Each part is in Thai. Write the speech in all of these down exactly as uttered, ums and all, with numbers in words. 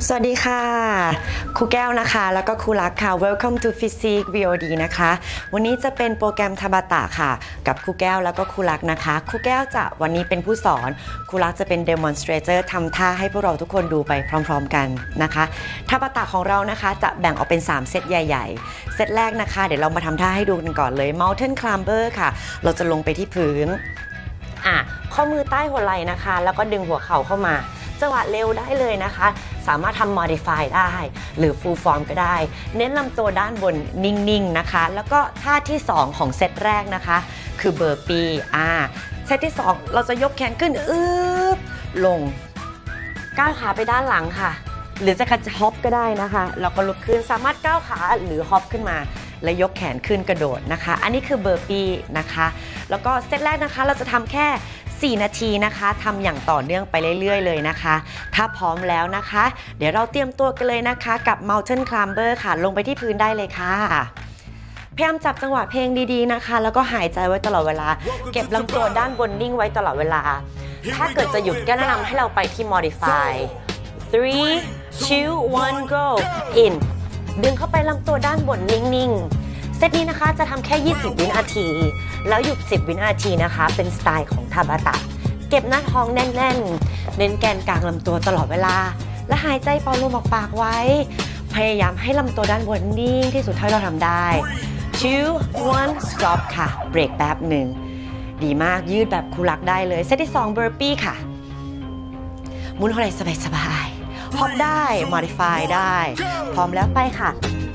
สวัสดีค่ะครูแก้วนะคะแล้วก็ครูรักค่ะ Welcome to Physics วี โอ ดี นะคะวันนี้จะเป็นโปรแกรมทาบาตะค่ะกับครูแก้วแล้วก็ครูรักนะคะครูแก้วจะวันนี้เป็นผู้สอนครูรักจะเป็น Demonstrator ทำท่าให้พวกเราทุกคนดูไปพร้อมๆกันนะคะทาบาตะของเรานะคะจะแบ่งออกเป็นสามเซตใหญ่ๆเซตแรกนะคะเดี๋ยวเรามาทำท่าให้ดูกันก่อนเลย Mountain Climber ค่ะเราจะลงไปที่พื้นอ่ะข้อมือใต้หัวไหล่นะคะแล้วก็ดึงหัวเข่าเข้ามาจังหวะเร็วได้เลยนะคะสามารถทำ modify ได้หรือ full form ก็ได้เน้นลำตัวด้านบนนิ่งๆนะคะแล้วก็ท่าที่สองของเซตแรกนะคะคือ burpee อ่าเซตที่สองเราจะยกแขนขึ้นอึ๊บลงก้าวขาไปด้านหลังค่ะหรือจะคัดฮอปก็ได้นะคะเราก็ลุกขึ้นสามารถก้าวขาหรือฮอปขึ้นมาและยกแขนขึ้นกระโดดนะคะอันนี้คือ burpee นะคะแล้วก็เซตแรกนะคะเราจะทำแค่สี่นาทีนะคะทำอย่างต่อเนื่องไปเรื่อยๆเลยนะคะถ้าพร้อมแล้วนะคะเดี๋ยวเราเตรียมตัวกันเลยนะคะกับ Mountain Climber ค่ะลงไปที่พื้นได้เลยค่ะพยายามจับจังหวะเพลงดีๆนะคะแล้วก็หายใจไว้ตลอดเวลาเก็บลำตัวด้านบนนิ่งไว้ตลอดเวลาถ้าเกิดจะหยุดก็แนะนำให้เราไปที่ modify three two one go in ดึงเข้าไปลำตัวด้านบนนิ่งๆเซตนี้นะคะจะทำแค่ยี่สิบวินาทีแล้วหยุดสิบวินาทีนะคะเป็นสไตล์ของทาบาตะเก็บหน้าท้องแน่นๆเน้นแกนกลางลำตัวตลอดเวลาและหายใจเป่าลมออกปากไว้พยายามให้ลำตัวด้านบนนิ่งที่สุดเท่าที่เราทำได้ two one stop ค่ะเบรกแป๊บหนึ่งดีมากยืดแบบครูรักได้เลยเซตที่สอง burpee ค่ะหมุนเท่าไหร่สบายๆฮอปได้ modify ได้พร้อมแล้วไปค่ะ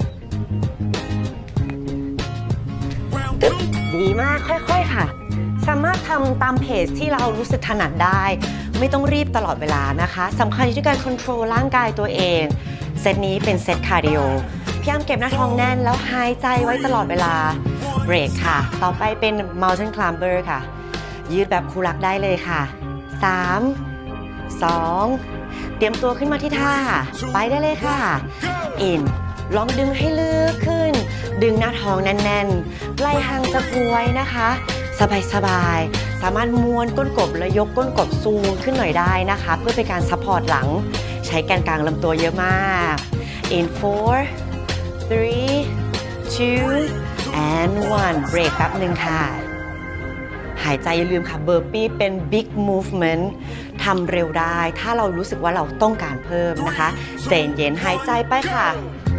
ดีมากค่อยๆค่ะสามารถทำตามเพจที่เรารู้สึกถนัดได้ไม่ต้องรีบตลอดเวลานะคะสำคัญอยู่ที่การควบคุมร่างกายตัวเองเซตนี้เป็นเซตคาร์ดิโอพยายามเก็บหน้าท้องแน่นแล้วหายใจไว้ตลอดเวลาเบรกค่ะต่อไปเป็น Mountain Climber ค่ะยืดแบบครูรักได้เลยค่ะสาม สองเตรียมตัวขึ้นมาที่ท่าไปได้เลยค่ะ inลองดึงให้ลึกขึ้นดึงหน้าท้องแน่นๆไล่หางจะพวยนะคะสบายๆสามารถม้วนก้นกบและยกก้นกบซูมขึ้นหน่อยได้นะคะเพื่อเป็นการซัพพอร์ตหลังใช้แกนกลางลำตัวเยอะมาก in four three two and one เบรกแป๊บหนึ่งค่ะหายใจอย่าลืมค่ะ burpee เป็น big movement ทำเร็วได้ถ้าเรารู้สึกว่าเราต้องการเพิ่มนะคะใจเย็นหายใจไปค่ะ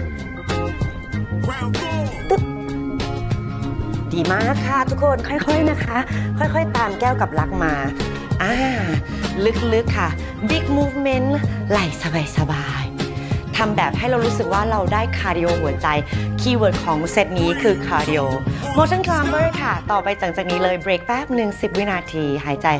ดีมากค่ะทุกคนค่อยๆนะคะค่อยๆตามแก้วกับรักมาอ่าลึกๆค่ะ big movement ไหล่สบายๆทำแบบให้เรารู้สึกว่าเราได้คาร์ดิโอหัวใจคีย์เวิร์ดของเซตนี้คือคาร์ดิโอ Mountain Climber ค่ะต่อไปจากจากนี้เลยเบรกแป๊บหนึ่งสิบวินาทีหายใจ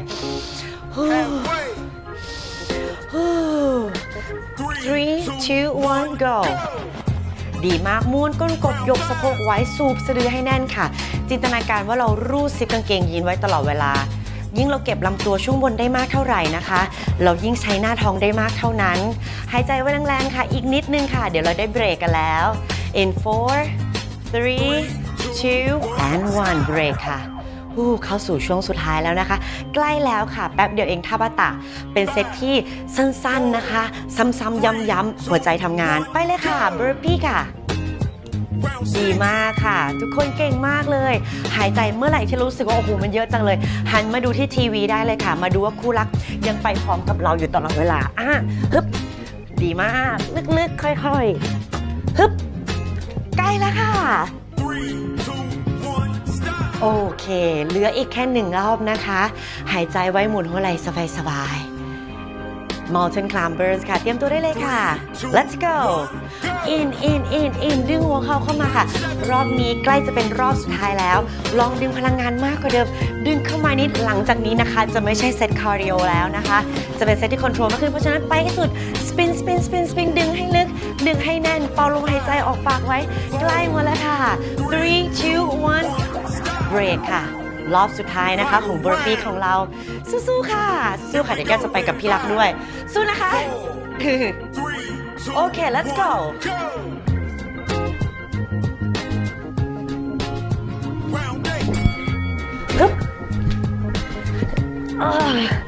three two one goดีมากม้วนก้นกบยกสะโพกไว้สูบสะดือให้แน่นค่ะจินตนาการว่าเรารูดซิปกางเกงยีนไว้ตลอดเวลายิ่งเราเก็บลำตัวช่วงบนได้มากเท่าไหร่นะคะเรายิ่งใช้หน้าท้องได้มากเท่านั้นหายใจไว้แรงๆค่ะอีกนิดนึงค่ะเดี๋ยวเราได้เบรกกันแล้ว in four three two and one เบรกค่ะเข้าสู่ช่วงสุดท้ายแล้วนะคะใกล้แล้วค่ะแป๊บเดียวเองทาบาตะเป็นเซตที่สั้นๆนะคะซ้ำๆย้ำๆหัวใจทำงานไปเลยค่ะ burpee ค่ะดีมากค่ะทุกคนเก่งมากเลยหายใจเมื่อไหร่ที่รู้สึกว่าโอ้โหมันเยอะจังเลยหันมาดูที่ทีวีได้เลยค่ะมาดูว่าคู่รักยังไปพร้อมกับเราอยู่ตลอดเวลาอ่ะฮึบดีมากลึกๆค่อยๆฮึบใกล้แล้วค่ะโอเคเหลืออีกแค่หนึ่งรอบนะคะหายใจไว้หมุนหัวไหล่สบายๆ Mountain Climbers ค่ะเตรียมตัวได้เลยค่ะ Let's go in in in in ดึงหัวเข่าเข้ามาค่ะรอบนี้ใกล้จะเป็นรอบสุดท้ายแล้วลองดึงพลังงานมากกว่าเดิมดึงเข้ามานิดหลังจากนี้นะคะจะไม่ใช่เซตคาร์ดิโอแล้วนะคะจะเป็นเซตที่คอนโทรลมากขึ้นเพราะฉะนั้นไปให้สุด spin spin spin spin ดึงให้ลึกดึงให้แน่นเป่าลมหายใจออกปากไว้ใกล้หมดแล้วค่ะ three two oneเบรกค่ะรอบสุดท้ายนะคะของ burpee ของเราสู้ๆค่ะสู้ค่ะเดี๋ยวแกจะไปกับพี่รักด้วยสู้นะคะโอเค let's go ฮึบหาย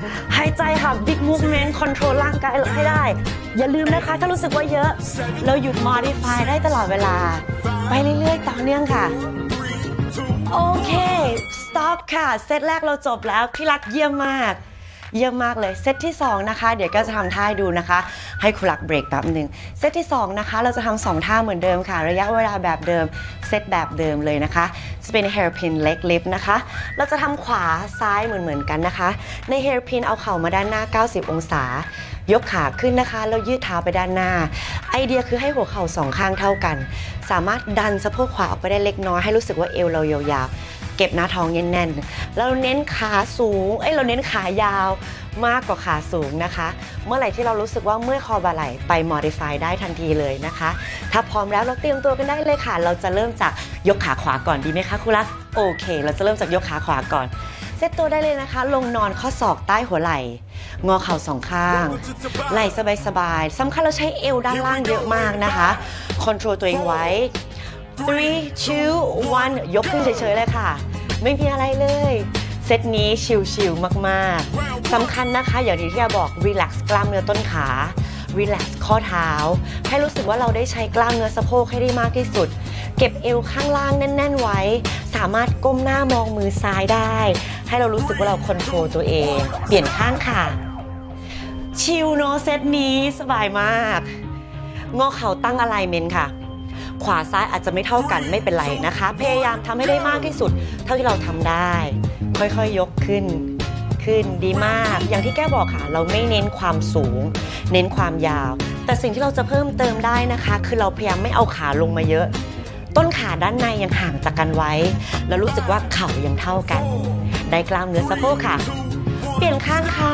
ใจค่ะ big movement control ร่างกายให้ได้อย่าลืมนะคะถ้ารู้สึกว่าเยอะเราหยุด modify ได้ตลอดเวลาไปเรื่อยๆต่อเนื่องค่ะโอเค stop ค่ะเซตแรกเราจบแล้วพี่รักเยี่ยมมากเยี่ยมมากเลยเซตที่สองนะคะเดี๋ยวก็จะทำท่าดูนะคะให้คุณรักเบรกแป๊บหนึ่งเซตที่สองนะคะเราจะทำสองท่าเหมือนเดิมค่ะระยะเวลาแบบเดิมเซตแบบเดิมเลยนะคะจะเป็น hairpin leg lift นะคะเราจะทำขวาซ้ายเหมือนเหมือนกันนะคะใน hairpin เอาเข่ามาด้านหน้าเก้าสิบองศายกขาขึ้นนะคะแล้วยืดเท้าไปด้านหน้าไอเดียคือให้หัวเข่าสองข้างเท่ากันสามารถดันสะโพกขวาออกไปได้เล็กน้อยให้รู้สึกว่าเอวเรายาวๆเก็บหน้าท้องแน่นๆเราเน้นขาสูงเอ้ยเราเน้นขายาวมากกว่าขาสูงนะคะเมื่อไหร่ที่เรารู้สึกว่าเมื่อยคอบ่าไหล่ไป modify ได้ทันทีเลยนะคะถ้าพร้อมแล้วเราเตรียมตัวกันได้เลยค่ะเราจะเริ่มจากยกขาขวาก่อนดีไหมคะคุณรักโอเคเราจะเริ่มจากยกขาขวาก่อนเซตตัวได้เลยนะคะลงนอนข้อศอกใต้หัวไหล่งอเข่าสองข้างไหล่สบายๆสำคัญเราใช้เอวด้านล่างเยอะมากนะคะคอนโทรลตัวเองไว้ three two one ยกขึ้นเฉยๆเลยค่ะไม่มีอะไรเลยเซตนี้ชิลๆมากๆสำคัญนะคะอย่างที่ที่บอก relax กล้ามเนื้อต้นขา relax ข้อเท้าให้รู้สึกว่าเราได้ใช้กล้ามเนื้อสะโพกให้ได้มากที่สุดเก็บเอวข้างล่างแน่นๆไว้สามารถก้มหน้ามองมือซ้ายได้ให้เรารู้สึกว่าเราคอนโทรลตัวเองเปลี่ยนข้างค่ะชิลเนาะเซตนี้สบายมากงอเข่าตั้ง alignment ค่ะขวาซ้ายอาจจะไม่เท่ากันไม่เป็นไรนะคะพยายามทำให้ได้มากที่สุดเท่าที่เราทำได้ค่อยๆยกขึ้นขึ้นดีมากอย่างที่แก้บอกค่ะเราไม่เน้นความสูงเน้นความยาวแต่สิ่งที่เราจะเพิ่มเติมได้นะคะคือเราพยายามไม่เอาขาลงมาเยอะต้นขาด้านในยังห่างจากกันไว้แล้วรู้สึกว่าเข่ายังเท่ากันได้กล้ามเนื้อสะโพกค่ะเปลี่ยนข้างค่ะ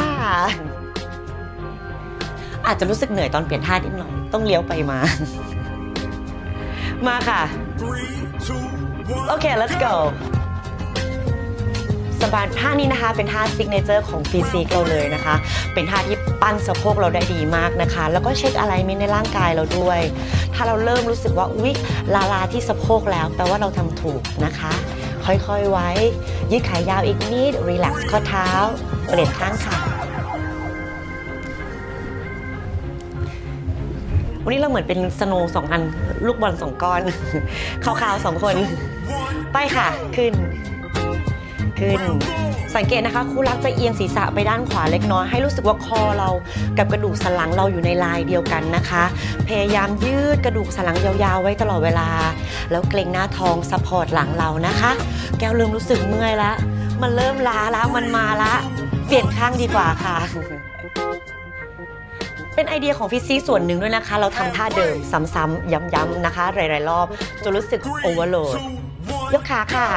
อาจจะรู้สึกเหนื่อยตอนเปลี่ยนท่านิดหน่อยต้องเลี้ยวไปมามาค่ะโอเค let's go สบายท่านี้นะคะเป็นท่าซิกเนเจอร์ของฟิสิกเราเลยนะคะเป็นท่าที่ปั้นสะโพกเราได้ดีมากนะคะแล้วก็เช็คอะไรไม่ในร่างกายเราด้วยถ้าเราเริ่มรู้สึกว่าอุ๊ยลาลาที่สะโพกแล้วแปลว่าเราทำถูกนะคะค่อยๆไว้ยืดขายาวอีกนิดรีแลกซ์ข้อเท้าเปลี่ยนข้างค่ะวันนี้เราเหมือนเป็นสโนว์สองอันลูกบอลสองก้อนขาวๆสองคนไปค่ะขึ้นขึ้นสังเกตนะคะครูรักจะเอียงศีรษะไปด้านขวาเล็กน้อยให้รู้สึกว่าคอเรากับกระดูกสันหลังเราอยู่ในลายเดียวกันนะคะพยายามยืดกระดูกสันหลังยาวๆไว้ตลอดเวลาแล้วเกร็งหน้าท้องซัพพอร์ตหลังเรานะคะแก้วเริ่มรู้สึกเมื่อยแล้วมันเริ่มล้าแล้วมันมาละเปลี่ยนข้างดีกว่าค่ะเป็นไอเดียของฟิสิกส์ส่วนหนึ่งด้วยนะคะเราทำท่าเดิมซ้ำๆย้ำๆนะคะหลายๆรอบจนรู้สึกโอเวอร์โหลดยกขาค่ะ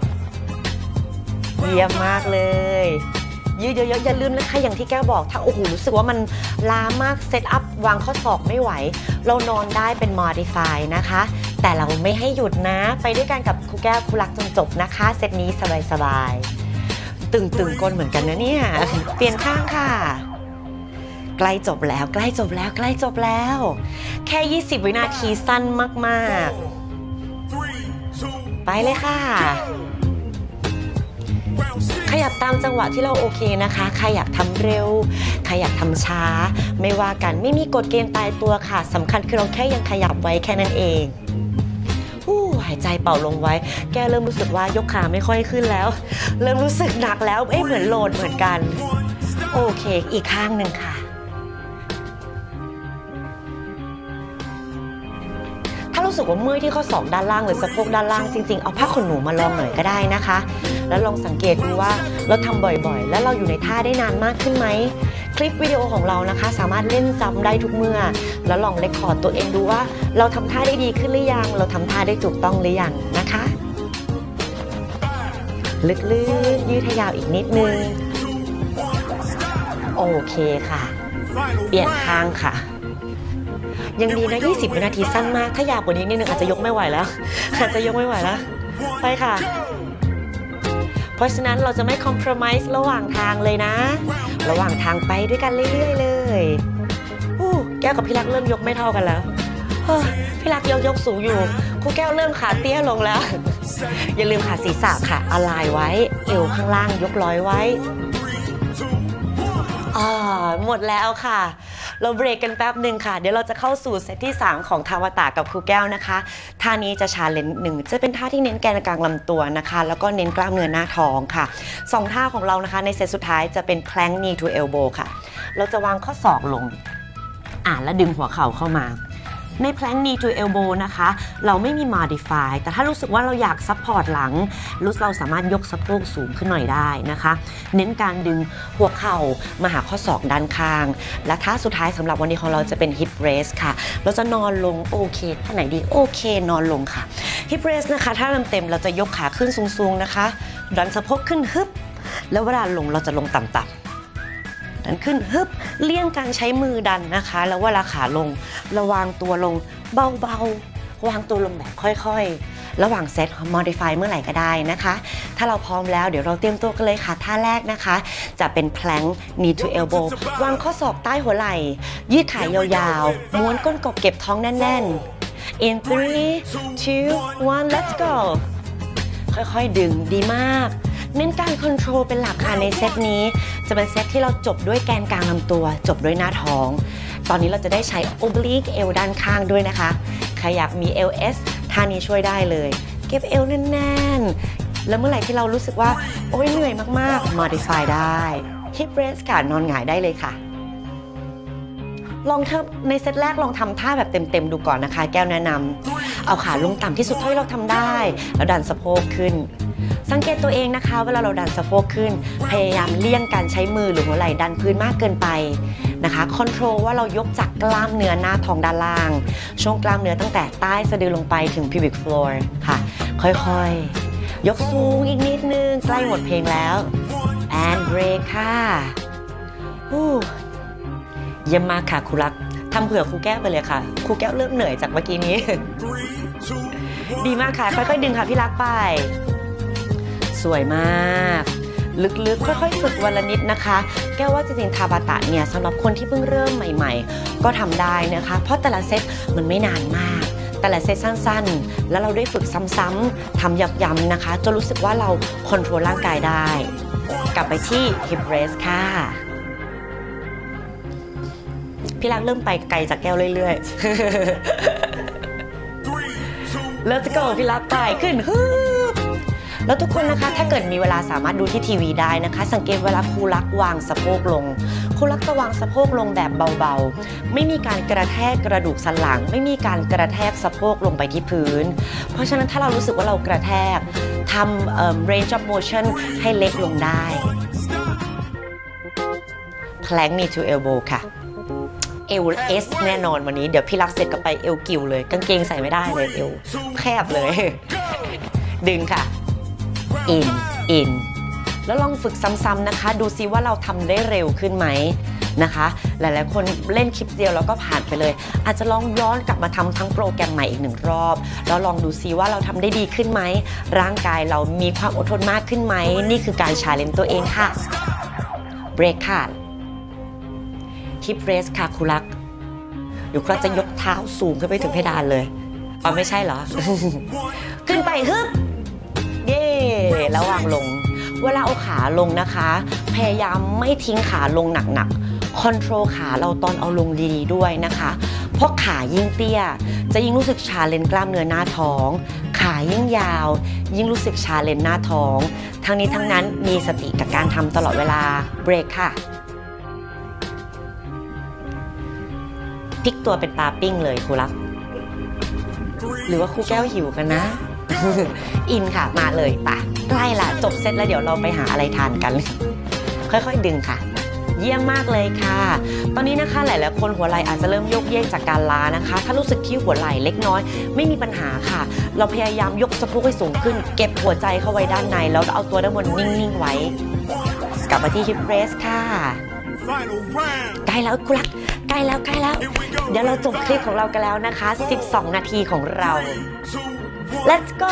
เยี่ยมมากเลยยืดเยอะๆอย่าลืมนะคะอย่างที่แก้วบอกถ้าโอ้โหรู้สึกว่ามันล้ามากเซตอัพวางข้อศอกไม่ไหวเรานอนได้เป็น modify นะคะแต่เราไม่ให้หยุดนะไปด้วยกันกับครูแก้วครูรักจนจบนะคะเซตนี้สบายๆตึงๆก้นเหมือนกันนะเนี่ยเปลี่ยนข้างค่ะใกล้จบแล้วใกล้จบแล้วใกล้จบแล้วแค่ยี่สิบวินาทีสั้นมากๆไปเลยค่ะขยับตามจังหวะที่เราโอเคนะคะใครอยากทำเร็วใครอยากทำช้าไม่ว่ากันไม่มีกฎเกณฑ์ตายตัวค่ะสำคัญคือเราแค่ยังขยับไว้แค่นั้นเองอู้หายใจเป่าลงไว้แกเริ่มรู้สึกว่ายกขาไม่ค่อยขึ้นแล้วเริ่มรู้สึกหนักแล้วเอ๊ะเหมือนโหลดเหมือนกันโอเคอีกข้างหนึ่งค่ะถ้ารู้สึกว่าเมื่อยที่ข้อศอกด้านล่างหรือสะโพกด้านล่างจริงๆเอาผ้าขนหนูมาลองหน่อยก็ได้นะคะแล้วลองสังเกตดูว่าเราทำบ่อยๆแล้วเราอยู่ในท่าได้นานมากขึ้นไหมคลิปวิดีโอของเรานะคะสามารถเล่นซ้ำได้ทุกเมื่อแล้วลองเรคคอร์ดตัวเองดูว่าเราทำท่าได้ดีขึ้นหรือยังเราทำท่าได้ถูกต้องหรือยังนะคะลึกๆยืดให้ยาวอีกนิดนึงโอเคค่ะเปลี่ยนข้างค่ะยังดีนะยี่สิบวินาทีสั้นมากถ้ายาวกว่านี้นิดนึงอาจจะยกไม่ไหวแล้วอาจจะยกไม่ไหวแล้วไปค่ะเพราะฉะนั้นเราจะไม่คอมเพลมไพร์ระหว่างทางเลยนะระหว่างทางไปด้วยกันเรื่อยๆเลยอู้แก้วกับพี่รักเริ่มยกไม่เท่ากันแล้วพี่รักยกยกสูงอยู่ครูแก้วเริ่มขาเตี้ยลงแล้วอย่าลืมขาศีรษะค่ะอะไลน์ไว้เอวข้างล่างยกร้อยไว้อ่าหมดแล้วค่ะเราเบรกกันแป๊บหนึ่งค่ะเดี๋ยวเราจะเข้าสู่เซตที่สามของทาวาตะกับครูแก้วนะคะท่านี้จะชาเลนจ์หนึ่งจะเป็นท่าที่เน้นแกนกลางลำตัวนะคะแล้วก็เน้นกล้ามเนื้อหน้าท้องค่ะสองท่าของเรานะคะในเซตสุดท้ายจะเป็น plank knee to elbow ค่ะเราจะวางข้อศอกลงอ่าแล้วดึงหัวเข่าเข้ามาใน plank knee to elbow นะคะเราไม่มี modify แต่ถ้ารู้สึกว่าเราอยากซัพพอร์ตหลังรู้เราสามารถยกสะโพกสูงขึ้นหน่อยได้นะคะเน้นการดึงหัวเข่ามาหาข้อศอกด้านข้างและท่าสุดท้ายสำหรับวันนี้ของเราจะเป็น hip raise ค่ะเราจะนอนลงโอเคท่าไหนดีโอเคนอนลงค่ะ hip raise นะคะถ้าเต็มๆเราจะยกขาขึ้นสูงๆนะคะดันสะโพกขึ้นฮึบแล้วเวลาลงเราจะลงต่ำๆดันขึ้นฮึบเลี่ยงการใช้มือดันนะคะแล้วเวลาขาลงระวางตัวลงเบาๆวางตัวลงแบบค่อยๆระหว่างเซต modify เมื่อไหร่ก็ได้นะคะถ้าเราพร้อมแล้วเดี๋ยวเราเตรียมตัวกันเลยค่ะท่าแรกนะคะจะเป็น plank knee to elbow วางข้อศอกใต้หัวไหล่ยืดขายาวๆม้วนก้นกบเก็บท้องแน่นๆ in three two one let's go ค่อยๆดึงดีมากเน้นการคอนโทรลเป็นหลักค่ะในเซตนี้จะเป็นเซตที่เราจบด้วยแกนกลางลำตัวจบด้วยหน้าท้องตอนนี้เราจะได้ใช้ oblique เอวด้านข้างด้วยนะคะใครอยากมี แอล เอส ท่านี้ช่วยได้เลยเก็บเอวแน่นๆแล้วเมื่อไหร่ที่เรารู้สึกว่าโอ๊ยเหนื่อยมากๆ modify ได้ hip raise ค่ะนอนหงายได้เลยค่ะลองเทในเซตแรกลองทำท่าแบบเต็มๆดูก่อนนะคะแก้วแนะนำเอาขาลงต่ำที่สุดเท่าที่เราทำได้แล้วดันสะโพกขึ้นสังเกตตัวเองนะคะเวลาเราดันสะโพกขึ้นพยายามเลี่ยงการใช้มือหรือหัวไหล่ดันพื้นมากเกินไปนะคะคอนโทรลว่าเรายกจากกล้ามเนื้อหน้าท้องด้านล่างช่วงกล้ามเนื้อตั้งแต่ใต้สะดือลงไปถึง pelvic floor ค่ะค่อยๆยกสูงอีกนิดนึงใกล้หมดเพลงแล้ว and break ค่ะเยี่ยมมากค่ะครูรักทำเผื่อครูแก้วไปเลยค่ะครูแก้วเริ่มเหนื่อยจากเมื่อกี้นี้ ดีมากค่ะค่อยๆดึงค่ะพี่รักไปสวยมากลึกๆค่อยๆฝึกวันละนิดนะคะแก้วว่าจริงๆทาบาตะเนี่ยสำหรับคนที่เพิ่งเริ่มใหม่ๆก็ทำได้นะคะเพราะแต่ละเซตมันไม่นานมากแต่ละเซตสั้นๆแล้วเราได้ฝึกซ้ำๆทำย้ำๆนะคะจนรู้สึกว่าเราคอนโทรลร่างกายได้กลับไปที่ hip raise ค่ะพี่รักเริ่มไปไกลจากแก้วเรื่อยๆแล้วจะก็พี่รักไปขึ้นฮึบแล้วทุกคนนะคะถ้าเกิดมีเวลาสามารถดูที่ทีวีได้นะคะสังเกตเวลาครูรักวางสะโพกลงครูรักจะวางสะโพกลงแบบเบาๆไม่มีการกระแทกกระดูกสันหลังไม่มีการกระแทกสะโพกลงไปที่พื้นเพราะฉะนั้นถ้าเรารู้สึกว่าเรากระแทกทำ range of motion ให้เล็กลงได้ plank knee to elbow ค่ะเอล เอส แน่นอนวันนี้เดี๋ยวพี่รักเสร็จก็ไปเอวกิวเลยกางเกงใส่ไม่ได้เลยเอวแคบเลยดึงค่ะอินอินแล้วลองฝึกซ้ำๆนะคะดูซิว่าเราทำได้เร็วขึ้นไหมนะคะหลายๆคนเล่นคลิปเดียวแล้วก็ผ่านไปเลยอาจจะลองย้อนกลับมาทำทั้งโปรแกรมใหม่อีกหนึ่งรอบแล้วลองดูซิว่าเราทำได้ดีขึ้นไหมร่างกายเรามีความอดทนมากขึ้นไหมนี่คือการชาเลนจ์ตัวเองค่ะเบรกค่ะhip raise ค่ะครูรักเดี๋ยวครูจะยกเท้าสูงขึ้นไปถึงเพดานเลยอ๋อไม่ใช่เหรอ ขึ้นไปฮึบเย่แล้ววางลงเวลาเอาขาลงนะคะพยายามไม่ทิ้งขาลงหนักๆคอนโทรลขาเราตอนเอาลงดีๆด้วยนะคะเพราะขายิ่งเตี้ยจะยิ่งรู้สึกชาเลนจ์กล้ามเนื้อหน้าท้องขายิ่งยาวยิ่งรู้สึกชาเลนจ์หน้าท้องทั้งนี้ทั้งนั้นมีสติกับการทำตลอดเวลาเบรกค่ะพลิกตัวเป็นปลาปิ้งเลยครูรักหรือว่าครูแก้วหิวกันนะ อินค่ะมาเลยป่ะใกล้ละจบเสร็จแล้วเดี๋ยวเราไปหาอะไรทานกันค่อยๆดึงค่ะเยี่ยมมากเลยค่ะตอนนี้นะคะหลายๆคนหัวไหล่อาจจะเริ่มโยกเยกจากการล้านะคะถ้ารู้สึกที่หัวไหล่เล็กน้อยไม่มีปัญหาค่ะเราพยายามยกสะโพกให้สูงขึ้นเก็บหัวใจเข้าไว้ด้านในแล้วเอาตัวด้านบนนิ่งๆไว้กลับมาที่ hip raise ค่ะใกล้แล้วครูรักใกล้แล้วใกล้แล้วเดี๋ยวเราจบคลิปของเรากันแล้วนะคะสิบสองนาทีของเรา let's go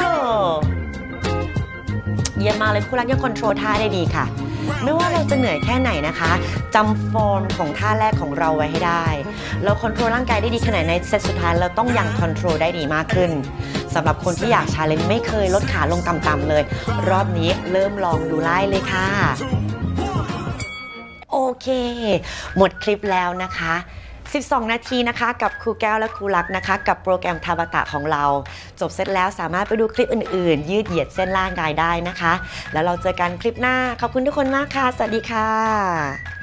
เยี่ยมมากเลยครูรักยังคอนโทรลท่าได้ดีค่ะไม่ว่าเราจะเหนื่อยแค่ไหนนะคะจำฟอร์มของท่าแรกของเราไว้ให้ได้เราคอนโทรลร่างกายได้ดีขนาดในเซตสุดท้ายเราต้องยังคอนโทรลได้ดีมากขึ้นสำหรับคนที่อยากชาเลนจ์ไม่เคยลดขาลงต่ำๆเลยรอบนี้เริ่มลองดูไล่เลยค่ะโอเคหมดคลิปแล้วนะคะสิบสองนาทีนะคะกับครูแก้วและครูรักนะคะกับโปรแกรมทาบาตะของเราจบเสร็จแล้วสามารถไปดูคลิปอื่นๆยืดเหยียดเส้นร่างกายได้นะคะแล้วเราเจอกันคลิปหน้าขอบคุณทุกคนมากค่ะสวัสดีค่ะ